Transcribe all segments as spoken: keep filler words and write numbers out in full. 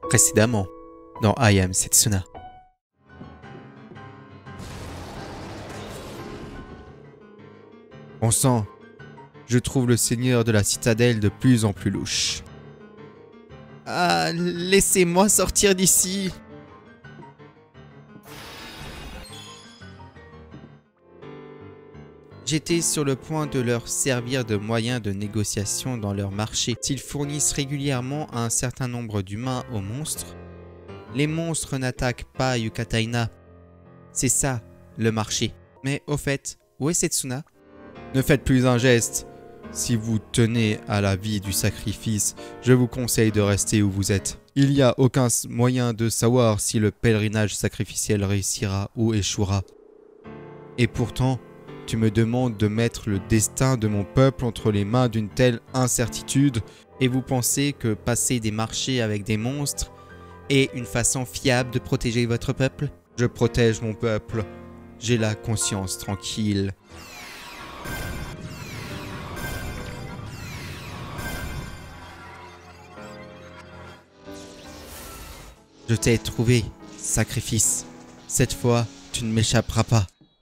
Précédemment, dans I Am Setsuna. Bon sang, je trouve le seigneur de la citadelle de plus en plus louche. Ah, laissez-moi sortir d'ici. J'étais sur le point de leur servir de moyen de négociation dans leur marché. S'ils fournissent régulièrement un certain nombre d'humains aux monstres, les monstres n'attaquent pas Yukataina. C'est ça, le marché. Mais au fait, où est Setsuna? Ne faites plus un geste. Si vous tenez à la vie du sacrifice, je vous conseille de rester où vous êtes. Il n'y a aucun moyen de savoir si le pèlerinage sacrificiel réussira ou échouera. Et pourtant, tu me demandes de mettre le destin de mon peuple entre les mains d'une telle incertitude, et vous pensez que passer des marchés avec des monstres est une façon fiable de protéger votre peuple? Je protège mon peuple. J'ai la conscience tranquille. Je t'ai trouvé, sacrifice. Cette fois, tu ne m'échapperas pas.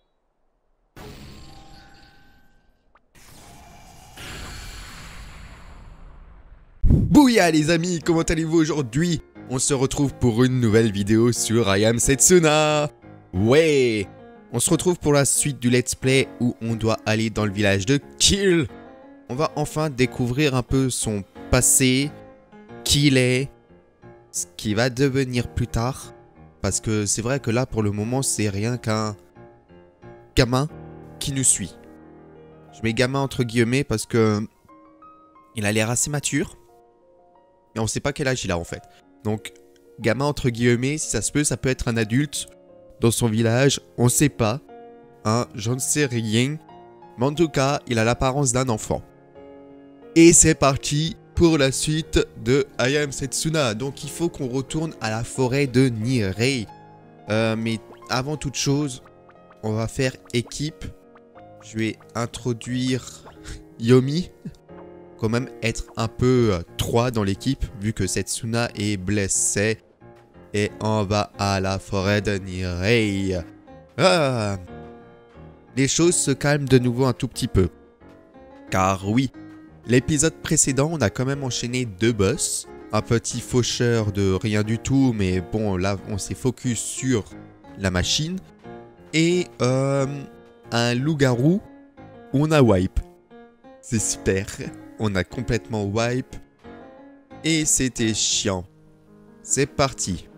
Bouya les amis, comment allez-vous aujourd'hui? On se retrouve pour une nouvelle vidéo sur I Am Setsuna. Ouais, on se retrouve pour la suite du let's play où on doit aller dans le village de Kill. On va enfin découvrir un peu son passé, qui il est, ce qui va devenir plus tard. Parce que c'est vrai que là pour le moment c'est rien qu'un gamin qui nous suit. Je mets gamin entre guillemets parce que il a l'air assez mature. Mais on sait pas quel âge il a en fait. Donc, gamin entre guillemets, si ça se peut, ça peut être un adulte dans son village. On sait pas. Hein, j'en sais rien. Mais en tout cas, il a l'apparence d'un enfant. Et c'est parti pour la suite de I Am Setsuna. Donc, il faut qu'on retourne à la forêt de Nirei. Euh, mais avant toute chose, on va faire équipe. Je vais introduire Yomi. Quand même être un peu euh, trois dans l'équipe vu que Setsuna est blessé. Et on va à la forêt de Nirei. Ah, les choses se calment de nouveau un tout petit peu. Car oui, l'épisode précédent on a quand même enchaîné deux boss. Un petit faucheur de rien du tout, mais bon là on s'est focus sur la machine. Et euh, un loup-garou où on a wipe. C'est super. On a complètement wipe. Et c'était chiant. C'est parti.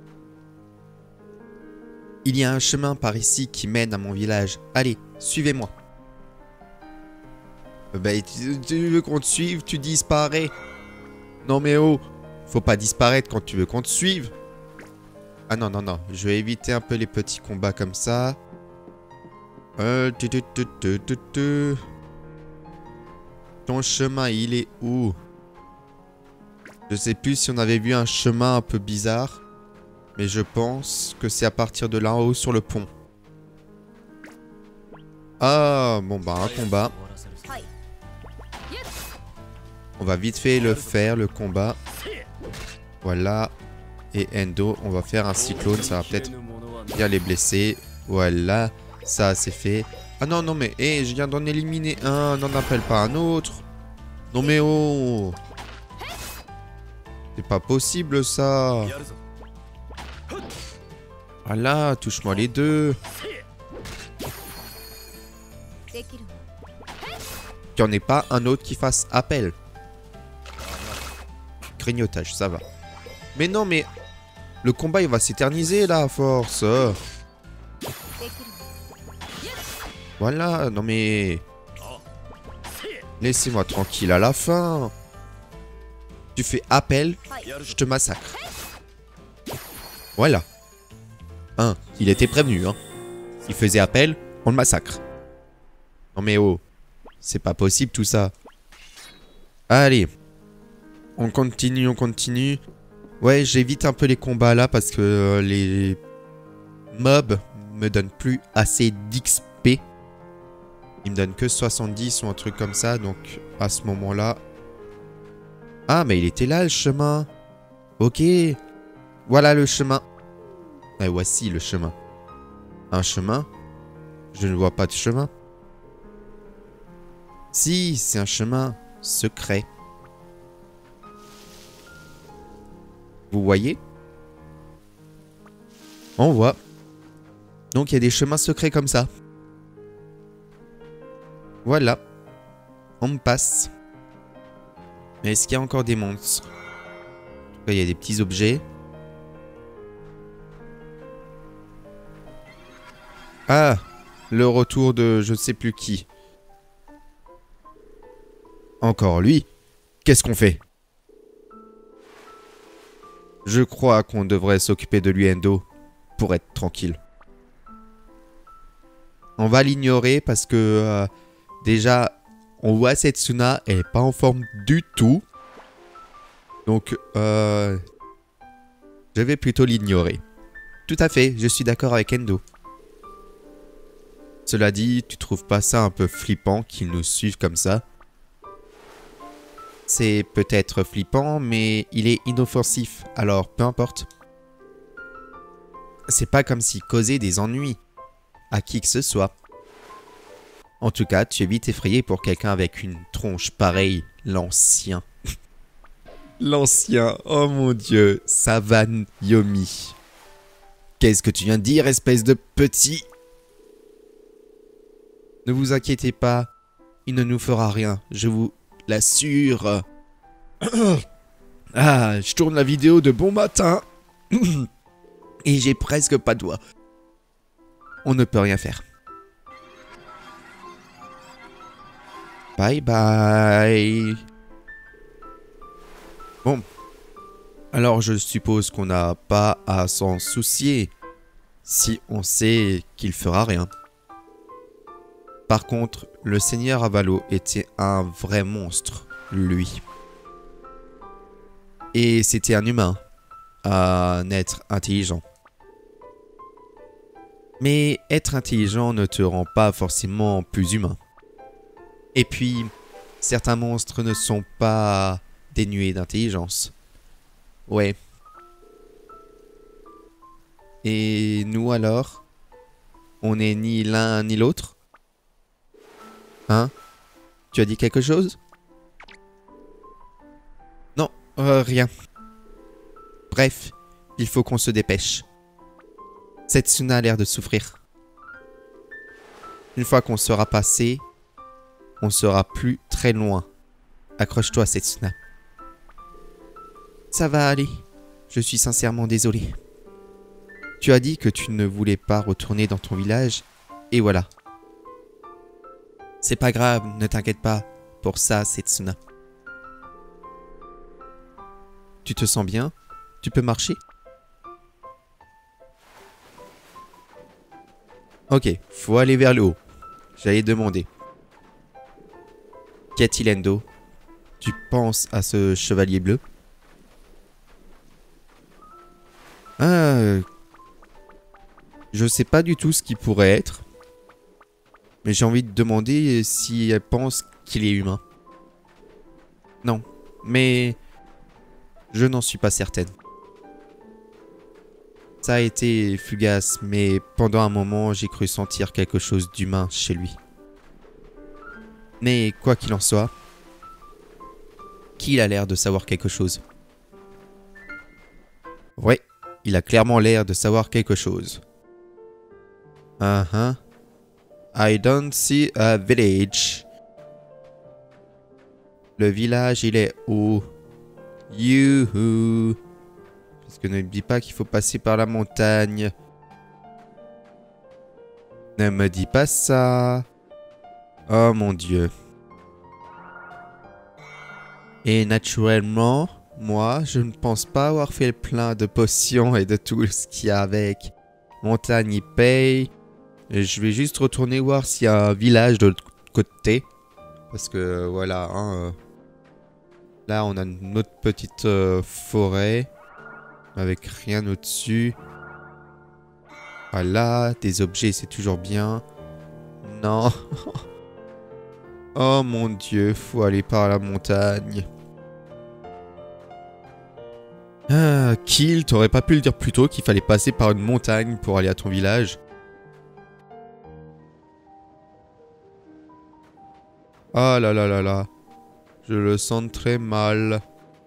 Il y a un chemin par ici qui mène à mon village. Allez, suivez-moi. Bah, tu, tu veux qu'on te suive, tu disparais. Non mais oh, faut pas disparaître quand tu veux qu'on te suive. Ah non, non, non. Je vais éviter un peu les petits combats comme ça. Euh, tu, tu, tu, tu, tu, tu. Ton chemin, il est où? Je sais plus si on avait vu un chemin un peu bizarre. Mais je pense que c'est à partir de là-haut sur le pont. Ah, bon bah un combat. On va vite fait le faire, le combat. Voilà. Et Endo, on va faire un cyclone. Ça va peut-être bien les blesser. Voilà. Ça, c'est fait. Ah non, non, mais hey, je viens d'en éliminer un. N'en appelle pas un autre. Non, mais oh. C'est pas possible, ça. Voilà, touche-moi les deux. Qu'il n'y en ait pas un autre qui fasse appel. Grignotage, ça va. Mais non, mais le combat, il va s'éterniser, là, à force. Voilà, non mais... Laissez-moi tranquille à la fin. Tu fais appel, je te massacre. Voilà. Hein, il était prévenu, hein. Il faisait appel, on le massacre. Non mais oh, c'est pas possible tout ça. Allez. On continue, on continue. Ouais, j'évite un peu les combats là parce que euh, les mobs me donnent plus assez d'X P. Il me donne que soixante-dix ou un truc comme ça, donc à ce moment-là... Ah, mais il était là le chemin. Ok. Voilà le chemin. Et voici le chemin. Un chemin? Je ne vois pas de chemin. Si, c'est un chemin secret. Vous voyez? On voit. Donc il y a des chemins secrets comme ça. Voilà. On me passe. Mais est-ce qu'il y a encore des monstres? En tout cas, il y a des petits objets. Ah, le retour de je ne sais plus qui. Encore lui? Qu'est-ce qu'on fait? Je crois qu'on devrait s'occuper de lui, Endo, pour être tranquille. On va l'ignorer parce que euh, déjà, on voit Setsuna, elle n'est pas en forme du tout. Donc, euh, je vais plutôt l'ignorer. Tout à fait, je suis d'accord avec Endo. Cela dit, tu trouves pas ça un peu flippant qu'ils nous suivent comme ça? C'est peut-être flippant, mais il est inoffensif, alors peu importe. C'est pas comme s'il causait des ennuis à qui que ce soit. En tout cas, tu es vite effrayé pour quelqu'un avec une tronche pareille, l'ancien. L'ancien, oh mon dieu, Savan Yomi. Qu'est-ce que tu viens de dire, espèce de petit? Ne vous inquiétez pas, il ne nous fera rien, je vous l'assure. Ah, je tourne la vidéo de bon matin. Et j'ai presque pas de doigts. On ne peut rien faire. Bye bye. Bon. Alors je suppose qu'on n'a pas à s'en soucier si on sait qu'il fera rien. Par contre, le seigneur Avalo était un vrai monstre, lui. Et c'était un humain, un être intelligent. Mais être intelligent ne te rend pas forcément plus humain. Et puis, certains monstres ne sont pas dénués d'intelligence. Ouais. Et nous alors? On n'est ni l'un ni l'autre? Hein? Tu as dit quelque chose? Non, euh, rien. Bref, il faut qu'on se dépêche. Setsuna a l'air de souffrir. Une fois qu'on sera passé, on sera plus très loin. Accroche-toi, Setsuna. Ça va aller. Je suis sincèrement désolé. Tu as dit que tu ne voulais pas retourner dans ton village, et voilà. C'est pas grave, ne t'inquiète pas pour ça, Setsuna. Tu te sens bien? Tu peux marcher? Ok, faut aller vers le haut. J'allais demander. Qu'y a-t-il, Endo? Tu penses à ce chevalier bleu? Ah... Je sais pas du tout ce qu'il pourrait être. Mais j'ai envie de demander si elle pense qu'il est humain. Non, mais je n'en suis pas certaine. Ça a été fugace, mais pendant un moment, j'ai cru sentir quelque chose d'humain chez lui. Mais quoi qu'il en soit, qu'il a l'air de savoir quelque chose. Ouais, il a clairement l'air de savoir quelque chose. Uh-huh. I don't see a village. Le village, il est où? Youhou. Parce que ne me dis pas qu'il faut passer par la montagne. Ne me dis pas ça. Oh mon dieu. Et naturellement, moi, je ne pense pas avoir fait le plein de potions et de tout ce qu'il y a avec. Montagne, il paye. Et je vais juste retourner voir s'il y a un village de l'autre côté. Parce que voilà, hein, euh, là on a une autre petite euh, forêt. Avec rien au-dessus. Voilà, des objets c'est toujours bien. Non. Oh mon dieu, faut aller par la montagne. Ah, Kill, t'aurais pas pu le dire plus tôt qu'il fallait passer par une montagne pour aller à ton village? Ah là là là là. Je le sens très mal.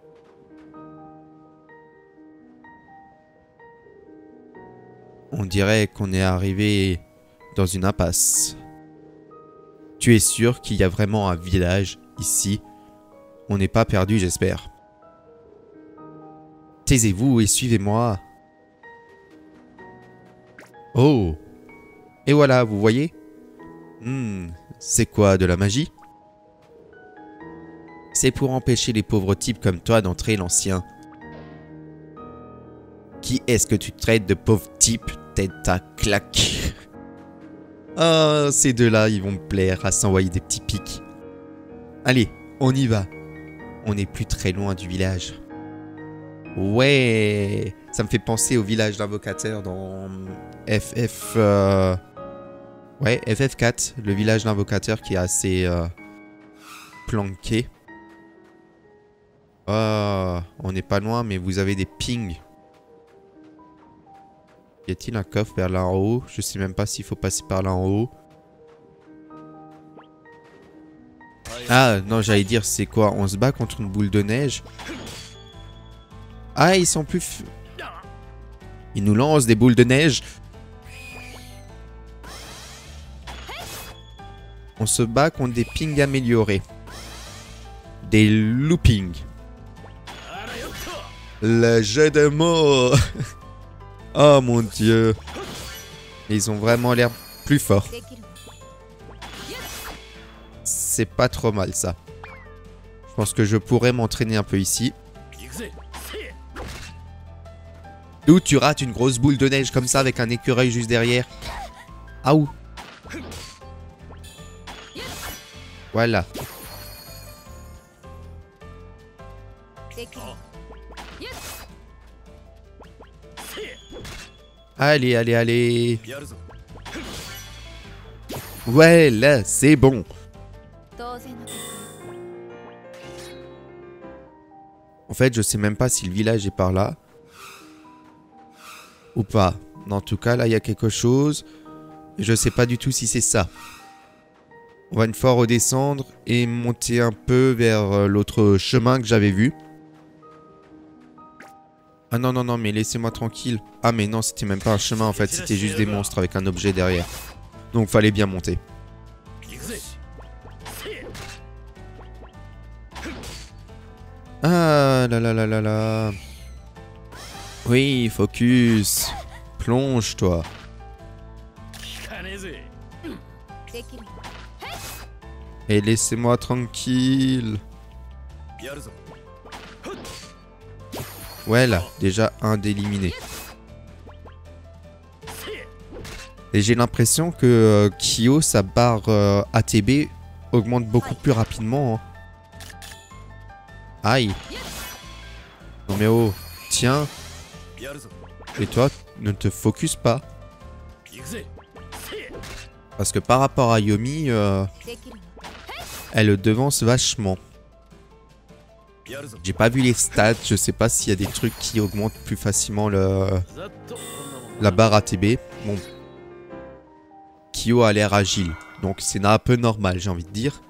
On dirait qu'on est arrivé dans une impasse. Tu es sûr qu'il y a vraiment un village ici? On n'est pas perdu, j'espère. Taisez-vous et suivez-moi. Oh! Et voilà, vous voyez? Hmm, c'est quoi, de la magie? C'est pour empêcher les pauvres types comme toi d'entrer, l'ancien. Qui est-ce que tu traites de pauvre type, tête à claque? Ah, ces deux-là, ils vont me plaire à s'envoyer des petits pics. Allez, on y va. On n'est plus très loin du village. Ouais, ça me fait penser au village d'invocateurs dans F F... Euh... Ouais, F F quatre, le village d'invocateurs qui est assez euh, planqué. Ah, on n'est pas loin, mais vous avez des pings. Y a-t-il un coffre vers là en haut? Je sais même pas s'il faut passer par là en haut. Ah, non, j'allais dire, c'est quoi? On se bat contre une boule de neige? Ah, ils sont plus... F... Ils nous lancent des boules de neige. On se bat contre des pings améliorés. Des loopings. Le jeu de mots. Oh mon dieu. Ils ont vraiment l'air plus forts. C'est pas trop mal ça. Je pense que je pourrais m'entraîner un peu ici. D'où tu rates une grosse boule de neige comme ça avec un écureuil juste derrière. Ah où? Voilà. Allez, allez, allez. Ouais, là, c'est bon. En fait, je sais même pas si le village est par là. Ou pas. En tout cas, là, il y a quelque chose. Je sais pas du tout si c'est ça. On va une fois redescendre et monter un peu vers l'autre chemin que j'avais vu. Ah non, non, non, mais laissez-moi tranquille. Ah mais non, c'était même pas un chemin en fait, c'était juste des monstres avec un objet derrière. Donc fallait bien monter. Ah là là là là là. Oui, focus. Plonge, toi. Et laissez-moi tranquille. Ouais, là, déjà un d'éliminé. Et j'ai l'impression que euh, Kyo, sa barre euh, A T B augmente beaucoup plus rapidement. Hein. Aïe. Non mais oh, tiens. Et toi, ne te focus pas. Parce que par rapport à Yomi, euh, elle le devance vachement. J'ai pas vu les stats, je sais pas s'il y a des trucs qui augmentent plus facilement le, la barre A T B. Bon. Kyo a l'air agile, donc c'est un peu normal, j'ai envie de dire.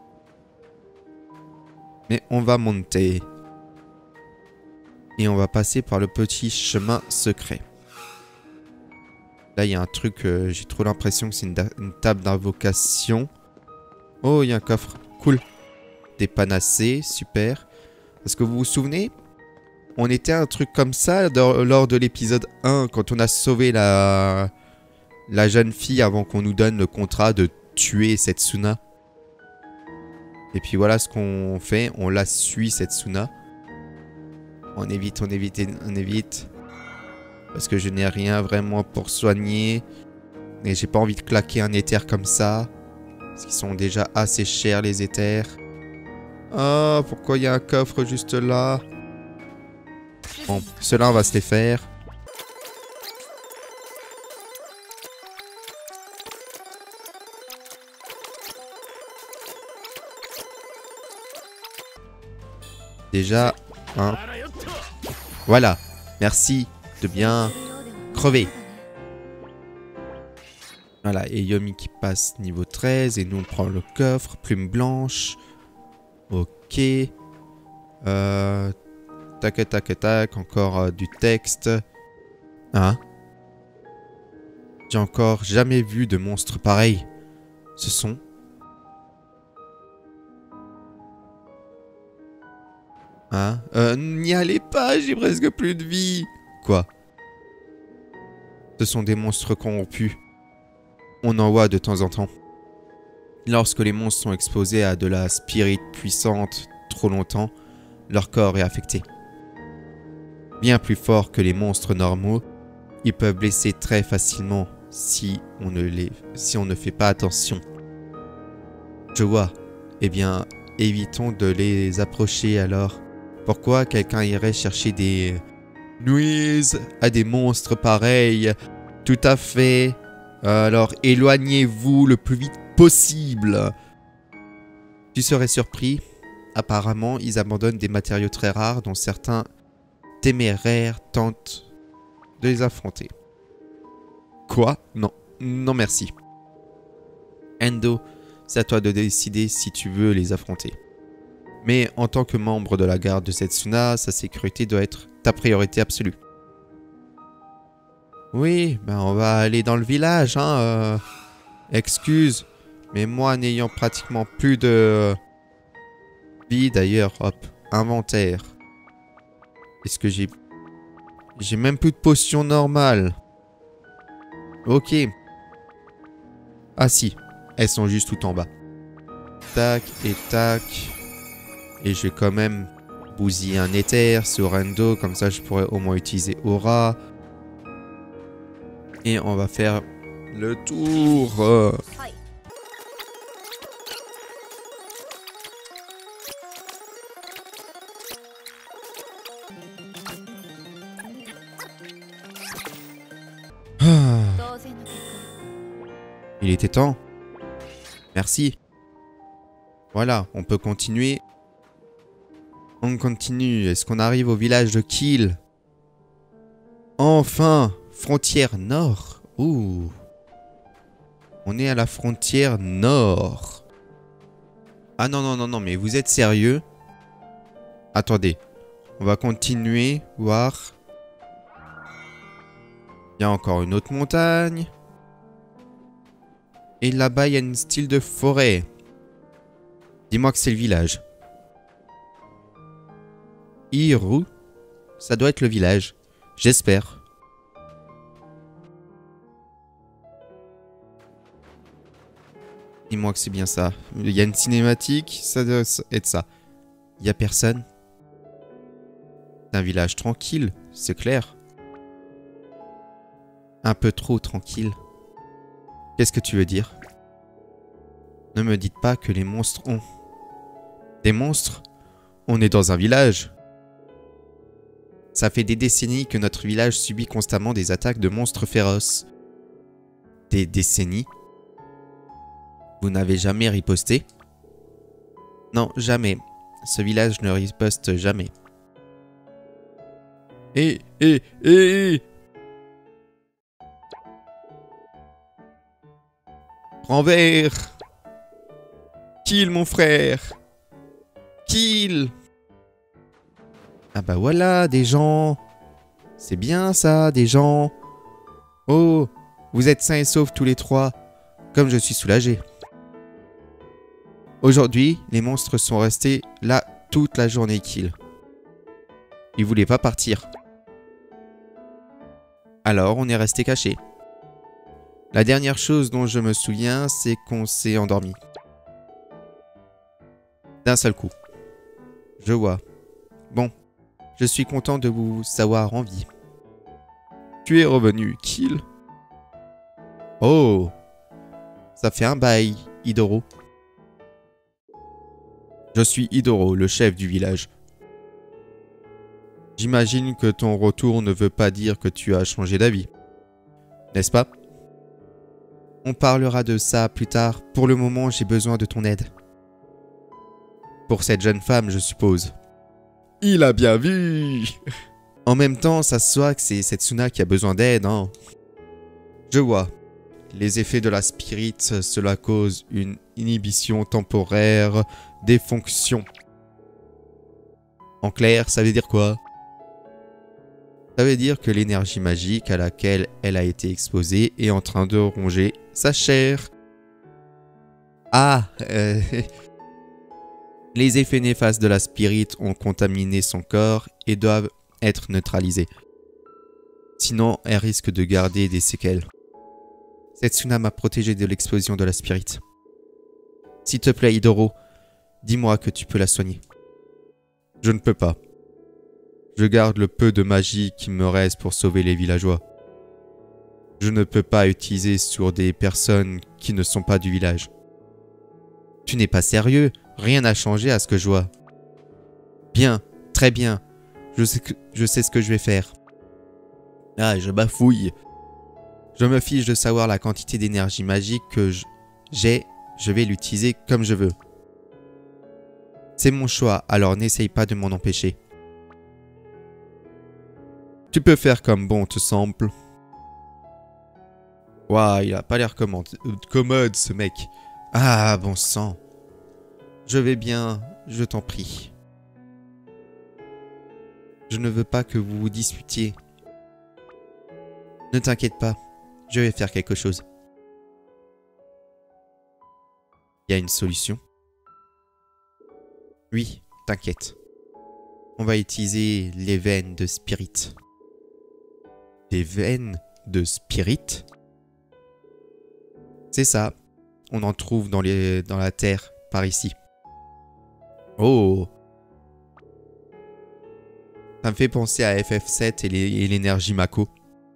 Mais on va monter. Et on va passer par le petit chemin secret. Là, il y a un truc, euh, j'ai trop l'impression que c'est une, une table d'invocation. Oh, il y a un coffre. Cool. Des panacées, super. Parce que vous vous souvenez, on était un truc comme ça dans, lors de l'épisode un, quand on a sauvé la, la jeune fille avant qu'on nous donne le contrat de tuer Setsuna. Et puis voilà ce qu'on fait, on la suit Setsuna. On évite, on évite, on évite. Parce que je n'ai rien vraiment pour soigner. Et j'ai pas envie de claquer un éther comme ça. Parce qu'ils sont déjà assez chers les éthers. Oh, pourquoi il y a un coffre juste là? Bon, ceux-là on va se les faire. Déjà, un. Voilà. Merci de bien crever. Voilà, et Yomi qui passe niveau treize. Et nous, on prend le coffre. Plume blanche. Ok. Euh... Tac, tac, tac. Encore euh, du texte. Hein? J'ai encore jamais vu de monstre pareil. Ce sont... Hein? Euh, n'y allez pas, j'ai presque plus de vie. Quoi? Ce sont des monstres corrompus. On en voit de temps en temps. Lorsque les monstres sont exposés à de la spirit puissante trop longtemps, leur corps est affecté. Bien plus fort que les monstres normaux, ils peuvent blesser très facilement si on ne, les, si on ne fait pas attention. Je vois. Eh bien, évitons de les approcher alors. Pourquoi quelqu'un irait chercher des nuises à des monstres pareils? Tout à fait. Alors, éloignez-vous le plus vite possible. Tu serais surpris. Apparemment, ils abandonnent des matériaux très rares dont certains téméraires tentent de les affronter. Quoi? Non. Non merci. Endo, c'est à toi de décider si tu veux les affronter. Mais en tant que membre de la garde de Setsuna, sa sécurité doit être ta priorité absolue. Oui, ben on va aller dans le village, hein. Euh, excuse, mais moi n'ayant pratiquement plus de vie d'ailleurs, hop, inventaire. Est-ce que j'ai... J'ai même plus de potions normales. Ok. Ah si, elles sont juste tout en bas. Tac et tac. Et je vais quand même bousiller un éther sur Endo, comme ça je pourrais au moins utiliser Aura. Et on va faire le tour. Ah. Il était temps. Merci. Voilà, on peut continuer. On continue. Est-ce qu'on arrive au village de Kiel? Enfin, frontière nord. Ouh. On est à la frontière nord. Ah non, non, non, non, mais vous êtes sérieux? Attendez. On va continuer, voir. Il y a encore une autre montagne. Et là-bas, il y a une style de forêt. Dis-moi que c'est le village. Hiru, ça doit être le village. J'espère. Dis-moi que c'est bien ça. Il y a une cinématique, ça doit être ça. Il n'y a personne. C'est un village tranquille, c'est clair. Un peu trop tranquille. Qu'est-ce que tu veux dire? Ne me dites pas que les monstres ont... Des monstres? On est dans un village. Ça fait des décennies que notre village subit constamment des attaques de monstres féroces. Des décennies? Vous n'avez jamais riposté? Non, jamais. Ce village ne riposte jamais. Et, et, et... Renvers! Kill, mon frère! Kill! Ah bah voilà, des gens! C'est bien ça, des gens! Oh! Vous êtes sains et saufs tous les trois, comme je suis soulagé. Aujourd'hui, les monstres sont restés là toute la journée, Kill. Ils voulaient pas partir. Alors, on est resté cachés. La dernière chose dont je me souviens, c'est qu'on s'est endormi. D'un seul coup. Je vois. Bon, je suis content de vous savoir en vie. Tu es revenu, Kill. Oh, ça fait un bail, Hidoro. Je suis Hidoro, le chef du village. J'imagine que ton retour ne veut pas dire que tu as changé d'avis. N'est-ce pas? On parlera de ça plus tard. Pour le moment, j'ai besoin de ton aide. Pour cette jeune femme, je suppose. Il a bien vu. En même temps, ça se voit que c'est Setsuna qui a besoin d'aide, hein. Je vois. Les effets de la spirit, cela cause une inhibition temporaire des fonctions. En clair, ça veut dire quoi? Ça veut dire que l'énergie magique à laquelle elle a été exposée est en train de ronger sa chair. Ah euh... Les effets néfastes de la spirit ont contaminé son corps et doivent être neutralisés. Sinon, elle risque de garder des séquelles. Setsuna m'a protégé de l'explosion de la spirit. S'il te plaît, Hidoro, dis-moi que tu peux la soigner. Je ne peux pas. Je garde le peu de magie qui me reste pour sauver les villageois. Je ne peux pas utiliser sur des personnes qui ne sont pas du village. Tu n'es pas sérieux? Rien n'a changé à ce que je vois. Bien, très bien. Je sais, que, je sais ce que je vais faire. Ah, je bafouille. Je me fiche de savoir la quantité d'énergie magique que j'ai, je vais l'utiliser comme je veux. C'est mon choix, alors n'essaye pas de m'en empêcher. Tu peux faire comme bon te semble. Waouh, il a pas l'air commode, commode ce mec. Ah, bon sang. Je vais bien, je t'en prie. Je ne veux pas que vous vous disputiez. Ne t'inquiète pas, je vais faire quelque chose. Il y a une solution? Oui, t'inquiète. On va utiliser les veines de spirit. Des veines de spirit? C'est ça. On en trouve dans, les, dans la terre, par ici. Oh! Ça me fait penser à F F sept et l'énergie Mako.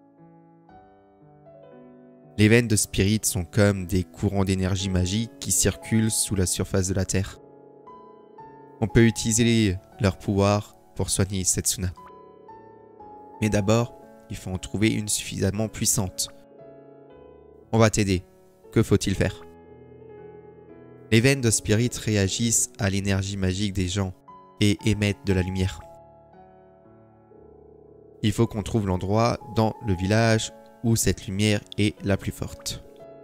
Les veines de spirit sont comme des courants d'énergie magique qui circulent sous la surface de la terre. On peut utiliser leur pouvoir pour soigner Setsuna. Mais d'abord, il faut en trouver une suffisamment puissante. On va t'aider. Que faut-il faire? Les veines de spirit réagissent à l'énergie magique des gens et émettent de la lumière. Il faut qu'on trouve l'endroit dans le village où cette lumière est la plus forte.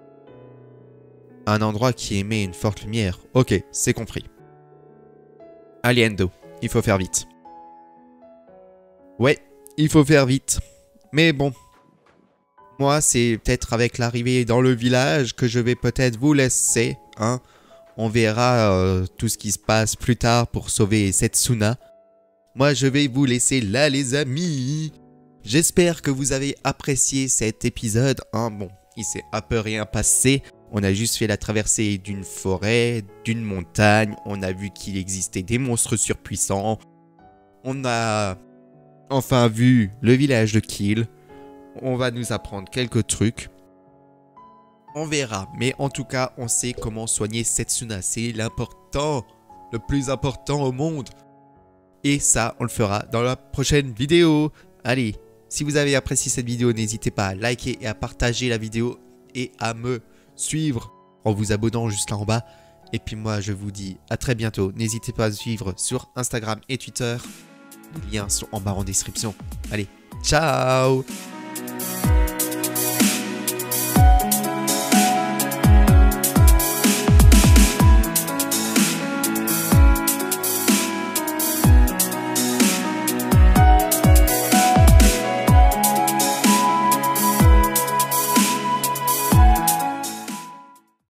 Un endroit qui émet une forte lumière. Ok, c'est compris. Allez Endo, il faut faire vite. Ouais, il faut faire vite. Mais bon, moi c'est peut-être avec l'arrivée dans le village que je vais peut-être vous laisser. Hein. On verra euh, tout ce qui se passe plus tard pour sauver Setsuna. Moi je vais vous laisser là les amis. J'espère que vous avez apprécié cet épisode. Hein. Bon, il s'est un peu rien passé. On a juste fait la traversée d'une forêt, d'une montagne. On a vu qu'il existait des monstres surpuissants. On a enfin vu le village de Kill. On va nous apprendre quelques trucs. On verra. Mais en tout cas, on sait comment soigner Setsuna. C'est l'important. Le plus important au monde. Et ça, on le fera dans la prochaine vidéo. Allez, si vous avez apprécié cette vidéo, n'hésitez pas à liker et à partager la vidéo. Et à me suivre en vous abonnant juste là en bas. Et puis moi, je vous dis à très bientôt. N'hésitez pas à me suivre sur Instagram et Twitter. Les liens sont en bas en description. Allez, ciao!